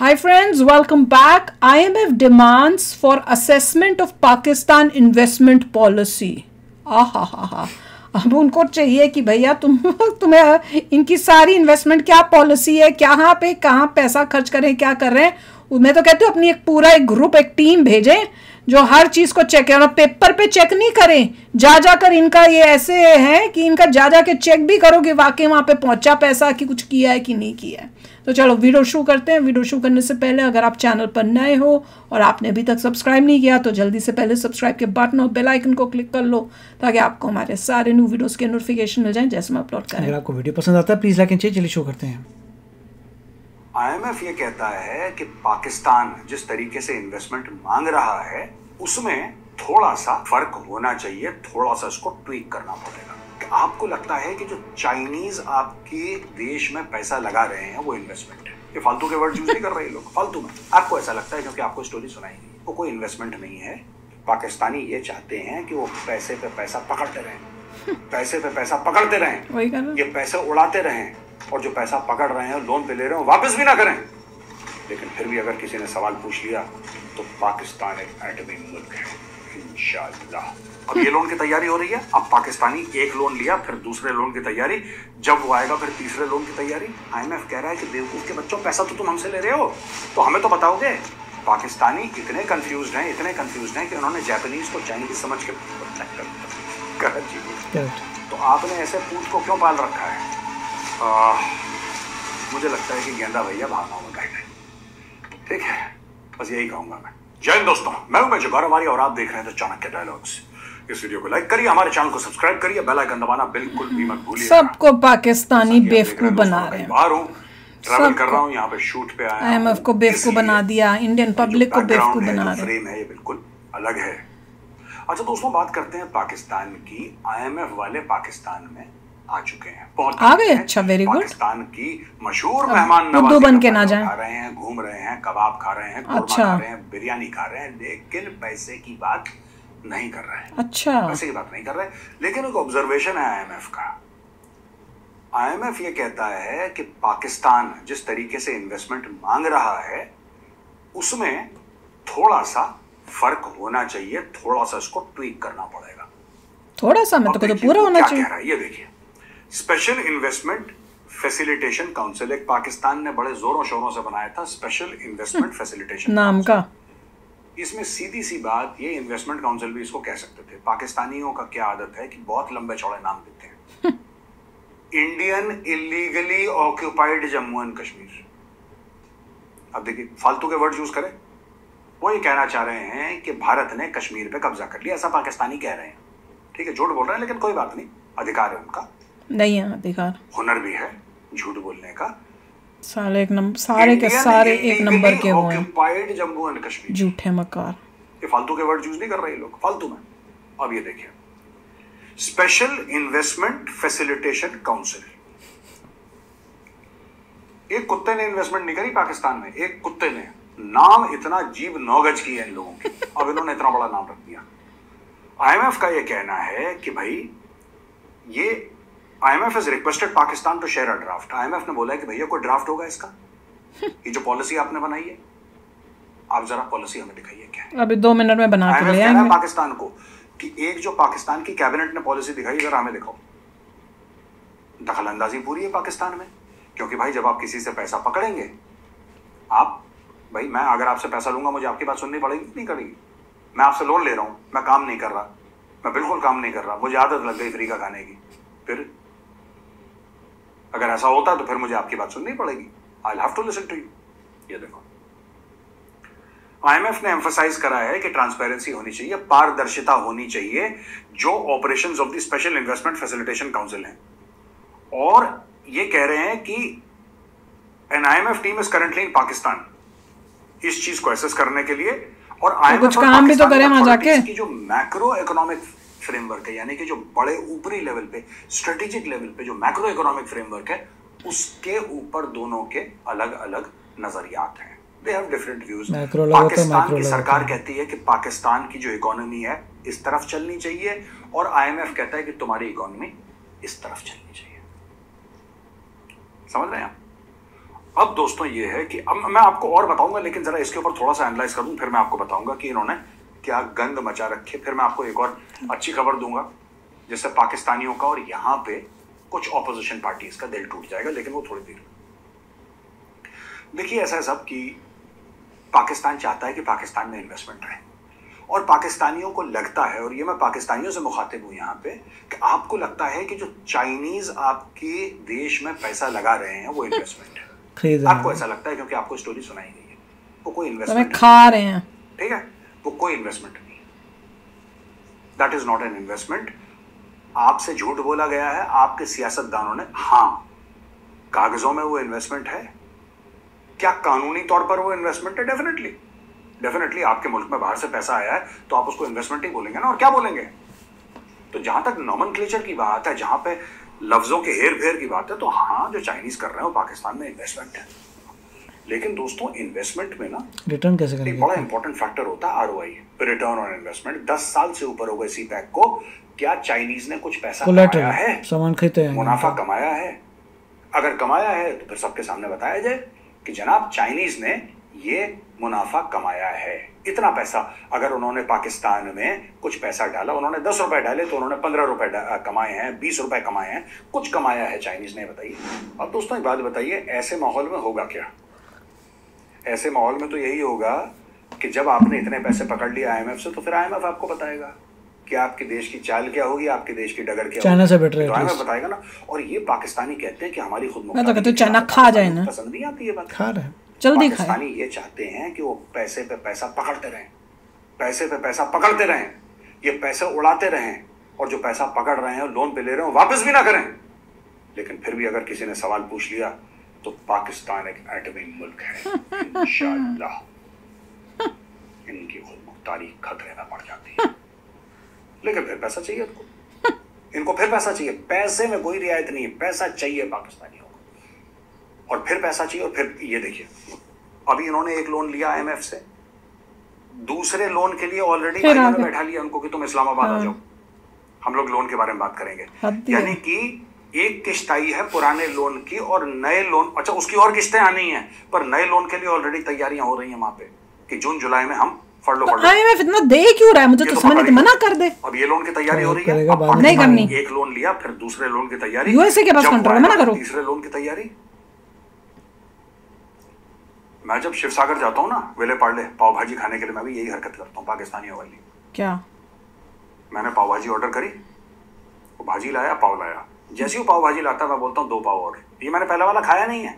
Hi friends, welcome back. IMF demands for assessment of Pakistan investment policy. आहा अब उनको चाहिए कि भैया तुम्हें इनकी सारी इन्वेस्टमेंट क्या पॉलिसी है, क्या पे कहाँ पैसा खर्च करें, क्या कर रहे हैं। मैं तो कहती हूँ अपनी एक ग्रुप एक टीम भेजें जो हर चीज को चेक करें और पेपर पे चेक नहीं करें, जाकर इनका ये ऐसे है कि इनका जाके चेक भी करो कि वाकई वहां पे पहुंचा पैसा कि कुछ किया है कि नहीं किया है। तो चलो वीडियो शुरू करते हैं। वीडियो शुरू करने से पहले अगर आप चैनल पर नए हो और आपने अभी तक सब्सक्राइब नहीं किया तो जल्दी से पहले सब्सक्राइब के बटन और बेल आइकन को क्लिक कर लो ताकि आपको हमारे सारे न्यू वीडियोस के नोटिफिकेशन मिल जाएं जैसे हम अपलोड करें। अगर आपको वीडियो पसंद आता है प्लीज लाइक एंड शेयर। चलिए शुरू करते हैं। आईएमएफ ये कहता है कि पाकिस्तान जिस तरीके से इन्वेस्टमेंट मांग रहा है उसमें थोड़ा सा फर्क होना चाहिए, थोड़ा सा इसको ट्वीक करना पड़ेगा। आपको लगता है कि जो चाइनीज आपके देश में पैसा लगा रहे हैं वो इन्वेस्टमेंट है? ये फालतू के वर्ड यूज नहीं कर रहे लोग फालतू में। आपको ऐसा लगता है क्योंकि आपको स्टोरी सुनाई गई। वो कोई इन्वेस्टमेंट नहीं है। पाकिस्तानी ये चाहते हैं कि वो पैसे पे पैसा पकड़ते रहें, पैसे पे पैसा पकड़ते रहें, ये पैसे उड़ाते रहें और जो पैसा पकड़ रहे हैं लोन पे ले रहे हो वापस भी ना करें। लेकिन फिर भी अगर किसी ने सवाल पूछ लिया तो पाकिस्तान एक एटमी मुल्क है इंशाअल्लाह। अब ये लोन की तैयारी हो रही है। अब पाकिस्तानी एक लोन लिया, फिर दूसरे लोन की तैयारी, जब वो आएगा फिर तीसरे लोन की तैयारी। आईएमएफ कह रहा है कि बेवकूफ के बच्चों, पैसा तो तुम हमसे ले रहे हो तो हमें तो बताओगे। पाकिस्तानी इतने कंफ्यूज हैं कि उन्होंने जापानीज को चाइनीज समझ के तो आपने ऐसे पूत को क्यों पाल रखा है? मुझे लगता है कि गेंदा भैया भावनाओं में बह गए। ठीक है, बस यही कहूंगा मैं। जय हिंद दोस्तों, मैं हूं गौरव और आप देख रहे हैं तो चाणक्य डायलॉग्स। इस वीडियो को लाइक करिए, हमारे चैनल को सब्सक्राइब करिए, बेल आइकन दबाना बिल्कुल भी मत भूलिए। सबको पाकिस्तानी बेवकूफ बना रहे हैं। बाहर हूं, ट्रैवल कर रहा हूं, यहाँ पे शूट पे आया हूं। आईएमएफ को बेवकूफ बना दिया, इंडियन पब्लिक को बेवकूफ बना रहे हैं। फ्रेम है ये बिल्कुल अलग है। अच्छा दोस्तों, बात करते हैं पाकिस्तान की। आईएमएफ वाले पाकिस्तान में आ चुके हैं, आ गए। अच्छा, वेरी गुड। पाकिस्तान की मशहूर मेहमान नवाजी बन के ना जाए। खा रहे हैं, घूम रहे हैं, कबाब खा रहे हैं, अच्छा, खा रहे हैं, बिरयानी खा रहे हैं, लेकिन पैसे की बात नहीं कर रहे हैं। अच्छा, पैसे की बात नहीं कर रहे। लेकिन एक ऑब्जर्वेशन है आईएमएफ का। आईएमएफ ये कहता है कि पाकिस्तान जिस तरीके से इन्वेस्टमेंट मांग रहा है उसमें थोड़ा सा फर्क होना चाहिए, थोड़ा सा इसको ट्वीक करना पड़ेगा। थोड़ा सा मैं तो पूरा होना चाहिए। कह रहा है ये देखिए, स्पेशल इन्वेस्टमेंट फैसिलिटेशन काउंसिल, एक पाकिस्तान ने बड़े जोरों शोरों से बनाया था स्पेशल इन्वेस्टमेंट फैसिलिटेशन नाम का। इसमें सीधी सी बात, ये इन्वेस्टमेंट काउंसिल भी इसको कह सकते थे। पाकिस्तानियों का क्या आदत है कि बहुत लंबे चौड़े नाम देते हैं। Indian illegally occupied Jammu and Kashmir. अब देखिए, फालतू के वर्ड यूज करें। वो ये कहना चाह रहे हैं कि भारत ने कश्मीर पे कब्जा कर लिया, ऐसा पाकिस्तानी कह रहे हैं। ठीक है, झूठ बोल रहे हैं लेकिन कोई बात नहीं, अधिकार है उनका। नहीं है अधिकार, हुनर भी है झूठ बोलने का। सारे एक नंबर के वो हैं, जम्मू एंड कश्मीर, झूठे मकार। ये फालतू के वर्ड यूज नहीं कर रहे लोग फालतू में। अब ये देखिए, स्पेशल इन्वेस्टमेंट फैसिलिटेशन काउंसिल। एक कुत्ते ने इन्वेस्टमेंट नहीं करी पाकिस्तान में, एक कुत्ते ने। नाम इतना जीभ 9 गज की है इन लोगों की, अब इन्होंने इतना बड़ा नाम रख दिया। आईएमएफ का ये कहना है कि भाई ये IMF has requested Pakistan to share a draft। IMF ने बोला है कि भैया कोई ड्राफ्ट होगा इसका, ये जो पॉलिसी आपने बनाई है, आप जरा पॉलिसी हमें दिखाइए क्या है। अभी 2 मिनट में बना के ले आएंगे। पाकिस्तान को कि एक जो पाकिस्तान की कैबिनेट ने पॉलिसी दिखाई, जरा हमें दिखाओ। दखल अंदाजी पूरी है पाकिस्तान में, क्योंकि भाई जब आप किसी से पैसा पकड़ेंगे, आप भाई, मैं अगर आपसे पैसा लूंगा मुझे आपकी बात सुननी पड़ेगी नहीं करेगी। मैं आपसे लोन ले रहा हूं, मैं काम नहीं कर रहा, मैं बिल्कुल काम नहीं कर रहा, मुझे आदत लग गई फ्री का खाने की। फिर अगर ऐसा होता तो फिर मुझे आपकी बात सुननी पड़ेगी। I will have to listen to you. ये देखो, आईएमएफ ने एम्फसाइज करा है कि ट्रांसपेरेंसी होनी चाहिए, पारदर्शिता होनी चाहिए जो operations of the special investment facilitation council है। और ये कह रहे हैं कि an IMF team is currently in Pakistan इस चीज को एसेस करने के लिए। और आईएमएफ कुछ काम भी तो करें वहां जाके। की जो मैक्रो इकोनॉमिक फ्रेमवर्क है, यानी कि जो बड़े ऊपरी लेवल पे, स्ट्रेटेजिक लेवल पे जो मैक्रो इकोनॉमिक फ्रेमवर्क है, उसके ऊपर दोनों के अलग अलग नजरियात हैं। They have different views. Pakistan की सरकार कहती है कि पाकिस्तान की जो इकोनॉमी है इस तरफ चलनी चाहिए, और आईएमएफ कहता है कि तुम्हारी इकोनॉमी इस तरफ चलनी चाहिए। समझ रहे हैं आप? अब दोस्तों ये है कि अब मैं आपको और बताऊंगा, लेकिन जरा इसके ऊपर थोड़ा सा एनालाइज कर दूं, फिर मैं आपको बताऊंगा कि इन्होंने क्या गंद मचा रखे। फिर मैं आपको एक और अच्छी खबर दूंगा जिससे पाकिस्तानियों का और यहाँ पे कुछ ऑपोजिशन पार्टीज का दिल टूट जाएगा, लेकिन वो थोड़ी देर। देखिए ऐसा है सब कि पाकिस्तान चाहता है कि पाकिस्तान में इन्वेस्टमेंट रहे, और पाकिस्तानियों को लगता है, और ये मैं पाकिस्तानियों से मुखातिब हूं यहाँ पे, कि आपको लगता है कि जो चाइनीज आपके देश में पैसा लगा रहे हैं वो इन्वेस्टमेंट है। आपको ऐसा लगता है क्योंकि आपको स्टोरी सुनाई गई है। वो कोई इन्वेस्टमेंट खा रहे हैं, ठीक है, वो कोई इन्वेस्टमेंट नहीं, that is not an investment. आपसे झूठ बोला गया है आपके सियासतदानों ने। हाँ, कागजों में वो इन्वेस्टमेंट है, क्या कानूनी तौर पर वो इन्वेस्टमेंट है? डेफिनेटली आपके मुल्क में बाहर से पैसा आया है तो आप उसको इन्वेस्टमेंट ही बोलेंगे ना, और क्या बोलेंगे? तो जहां तक नॉमेनक्लेचर की बात है, जहां पे लफ्जों के हेर फेर की बात है, तो हाँ, जो चाइनीज कर रहे हैं वो पाकिस्तान में इन्वेस्टमेंट है। लेकिन दोस्तों इन्वेस्टमेंट में ना रिटर्न कैसे करेंगे? एक बड़ा इंपॉर्टेंट फैक्टर होता है ROI, रिटर्न ऑन इन्वेस्टमेंट। 10 साल से ऊपर हो गए CPEC को, क्या चाइनीज ने कुछ पैसा कमाया है? सामान खरीदते हैं, मुनाफा कमाया है? अगर कमाया है तो फिर सबके सामने बताया जाए कि जनाब चाइनीज ने ये मुनाफा कमाया है, इतना पैसा। अगर उन्होंने पाकिस्तान में कुछ पैसा डाला, उन्होंने 10 रुपए डाले तो उन्होंने 15 रुपए कमाए हैं, 20 रुपए कमाए हैं, कुछ कमाया है चाइनीज ने, बताइए। अब दोस्तों एक बात बताइए, ऐसे माहौल में होगा क्या? ऐसे माहौल में तो यही होगा कि जब आपने इतने पैसे पकड़ लिए IMF से, तो फिर IMF आपको बताएगा कि आपके देश की चाल क्या होगी, आपके देश की डगर क्या चाइना से बेटर है, तो IMF बताएगा ना। और ये पाकिस्तानी कहते हैं कि हमारी खुद मैं तो कहता हूं चाइना खा जाए ना, पसंद नहीं आती ये बात, खा रहे हैं, जल्दी खाए। पाकिस्तानी ये चाहते हैं कि वो पैसे पे पैसा पकड़ते रहें, पैसे पे पैसा पकड़ते रहें, ये पैसे उड़ाते रहें, और जो पैसा पकड़ रहे हैं लोन पे ले रहे हैं वापस भी ना करें। लेकिन फिर भी अगर किसी ने सवाल पूछ लिया तो पाकिस्तान एक एटमी मुल्क है, इंशाअल्लाह इनकी खुद मुख्तारी खतरे में पड़ जाती है। लेकिन फिर पैसा चाहिए इनको फिर पैसा चाहिए, पैसे में कोई रियायत नहीं है, पैसा चाहिए पाकिस्तानियों को, और फिर पैसा चाहिए। और फिर ये देखिए, अभी इन्होंने एक लोन लिया IMF से, दूसरे लोन के लिए ऑलरेडी ने बैठा लिया उनको कि तुम इस्लामाबाद आ जाओ, हम लोग लोन के बारे में बात करेंगे। यानी कि एक किस्त आई है पुराने लोन की, और नए लोन, अच्छा उसकी और किस्तें आनी है, पर नए लोन के लिए ऑलरेडी तैयारियां हो रही हैं वहां पे कि जून जुलाई में हम फड़ लो। IMF इतना दे क्यों रहा है? मुझे तो समझ नहीं, मना कर दे। अब ये लोन की तैयारी हो रही है, नहीं करनी। एक लोन लिया, फिर दूसरे लोन की तैयारी, USA के पास कंट्रोल है, मना करो। तीसरे लोन की तैयारी। मैं जब शिवसागर जाता हूँ ना विले पार्ले पाव भाजी खाने के लिए, मैं भी यही हरकत करता हूँ पाकिस्तानियों वाली। क्या? मैंने पाव भाजी ऑर्डर करी, वो भाजी लाया, पाव लाया, जैसे ही पाव भाजी लाता मैं बोलता हूँ 2 पाव और। ये मैंने पहले वाला खाया नहीं है,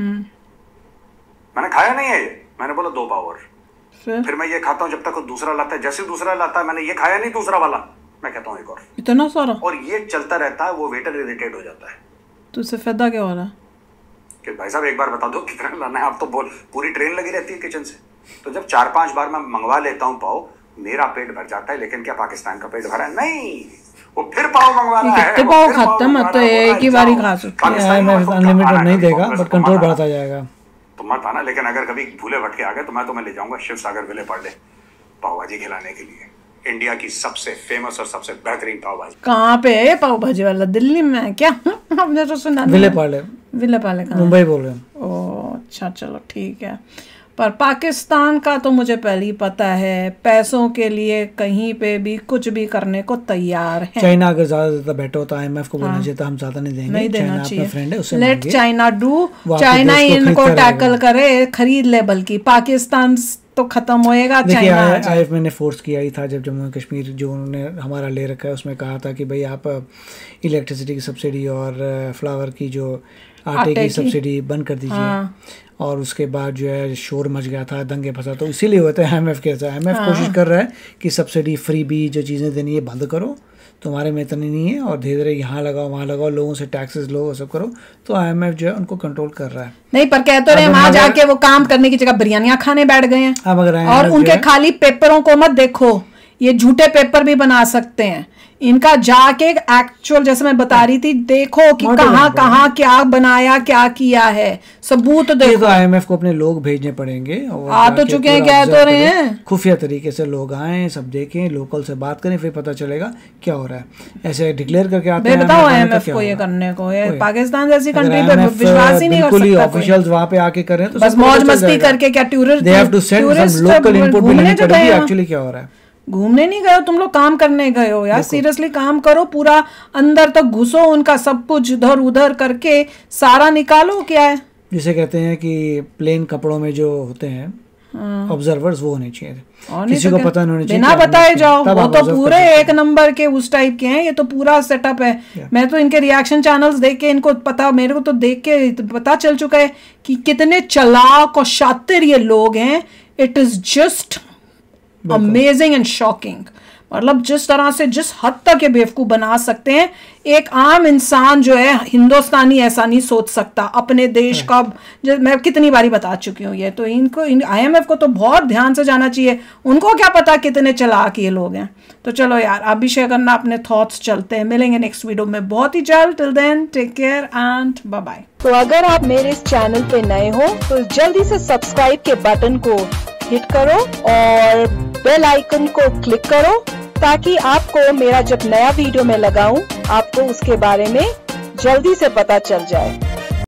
मैंने खाया नहीं है ये, मैंने बोला 2 पाव और। फिर मैं ये खाता हूँ जब तक वो दूसरा लाता है, जैसे दूसरा लाता है, मैंने ये खाया नहीं दूसरा वाला, मैं कहता हूँ एक और, इतना सारा, और ये चलता रहता है। वो वेटर इरिटेट हो जाता है। तो इससे फायदा क्या हो रहा है कि भाई साहब एक बार बता दो कितना लाना है, आप तो बोल, पूरी ट्रेन लगी रहती है किचन से। तो जब 4-5 बार मैं मंगवा लेता हूँ पाव, मेरा पेट भर जाता है। लेकिन क्या पाकिस्तान का पेट भरा? नहीं, वो फिर पाव मंगवा रहा है, पाव खाता है, मैं तो एक ही बार ही खा सकता हूं। अनलिमिटेड नहीं देगा, बट कंट्रोल बढ़ता जाएगा। तो मत आना, लेकिन अगर कभी भूले भटके आ गए तो मैं तुम्हें ले जाऊंगा शिवसागर विले पार्ले पाव भाजी खिलाने के लिए, इंडिया की सबसे फेमस और सबसे बेहतरीन पाव भाजी। कहाँ पे है पाव भाजी वाला? दिल्ली में क्या? हमने तो सुना नहीं। विले पार्ले मुंबई बोल रहे हैं। ओह अच्छा, चलो ठीक है। पर पाकिस्तान का तो मुझे पहले ही पता है, पैसों के लिए कहीं पे भी कुछ भी करने को तैयार है। चाइना अगर ज्यादा बेटर होता है, IMF को बोलना चाहिए था हम ज्यादा नहीं देंगे, नहीं देना चाहिए, फ्रेंड है, उससे लेट चाइना डू, चाइना इनको टैकल करे, खरीद ले, बल्कि पाकिस्तान तो खत्म होएगा। चाइना IMF ने फोर्स किया ही था जब जम्मू कश्मीर जो उन्होंने हमारा ले रखा है, उसमें कहा था कि भाई आप इलेक्ट्रिसिटी की सब्सिडी और फ्लावर की जो आटे की सब्सिडी बंद कर दीजिए। और उसके बाद जो है शोर मच गया था, दंगे फंसा, तो इसीलिए होता है IMF के साथ। IMF कोशिश कर रहा है कि सब्सिडी फ्री भी जो चीज़ें देनी है बंद करो, तुम्हारे में इतनी नहीं है, और धीरे धीरे यहाँ लगाओ वहाँ लगाओ, लोगों से टैक्सेस लो, सब करो। तो IMF जो है उनको कंट्रोल कर रहा है। नहीं, पर कह तो रहे वहाँ जाके वो काम करने की जगह बिरयानियाँ खाने बैठ गए हैं। और उनके खाली पेपरों को मत देखो, ये झूठे पेपर भी बना सकते हैं। इनका जाके एक्चुअल, जैसे मैं बता रही थी, देखो कि कहाँ कहाँ क्या बनाया, क्या किया है, सबूत देखो। तो IMF को अपने लोग भेजने पड़ेंगे, आ तो चुके हैं, कह तो रहे हैं, खुफिया तरीके से लोग आए, सब देखें, लोकल से बात करें, फिर पता चलेगा क्या हो रहा है। ऐसे डिक्लेयर करके आते हैं, बताओ IMF को ये करने को, ये पाकिस्तान जैसी कंट्री पे विश्वास ही नहीं कर सकता। ऑफिशियल्स वहाँ पे आके कर रहे हैं तो बस मौज मस्ती करके, क्या टूरिस्ट लोकल इनपुट भी लेनी पड़ेगी एक्चुअली क्या हो रहा है। घूमने नहीं गए हो तुम लोग, काम करने गए हो यार। सीरियसली काम करो, पूरा अंदर तक घुसो, उनका सब कुछ इधर उधर करके सारा निकालो। क्या है जिसे कहते हैं कि प्लेन कपड़ों में जो होते हैं ऑब्जर्वर्स, वो होने चाहिए, किसी को पता नहीं होना चाहिए, बिना बताए जाओ। वो तो पूरे एक नंबर के उस टाइप के हैं, ये तो पूरा सेटअप है। मैं तो इनके रिएक्शन चैनल्स देख के इनको पता, मेरे को तो देख के पता चल चुका है कि कितने चालाक और शातिर ये लोग हैं। It is just amazing and shocking. मतलब जिस तरह से, जिस हद तक ये बेवकूफ बना सकते हैं, एक आम इंसान जो है हिंदुस्तानी ऐसा नहीं सोच सकता अपने देश का। मैं कितनी बारी बता चुकी हूँ ये तो। इनको IMF को तो बहुत ध्यान से जाना चाहिए। उनको क्या पता कितने चालाक ये लोग हैं। तो चलो यार, आप भी शेयर करना अपने थॉट्स। चलते हैं, मिलेंगे नेक्स्ट वीडियो में बहुत ही जल्द। Till then take care and bye bye. तो अगर आप मेरे इस चैनल पे नए हो तो जल्दी से सब्सक्राइब के बटन को हिट करो और बेल आइकन को क्लिक करो, ताकि आपको मेरा जब नया वीडियो मैं लगाऊं, आपको उसके बारे में जल्दी से पता चल जाए।